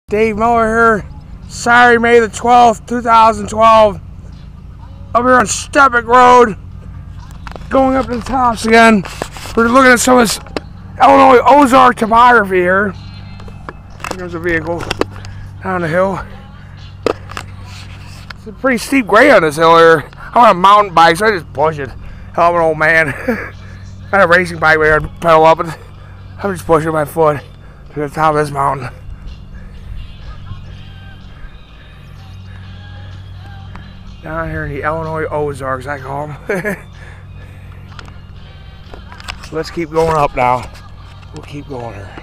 Dave Miller here, Saturday, May the 12th, 2012. Up here on Steppig Road, going up to the tops again. We're looking at some of this Illinois Ozark topography here. There's a vehicle down the hill. It's a pretty steep grade on this hill here. I'm on a mountain bike, so I just push it. Hell, I'm an old man. I had a racing bike where I'd pedal up, and I'm just pushing my foot to the top of this mountain. Down here in the Illinois Ozarks, I call them. Let's keep going up now. We'll keep going here.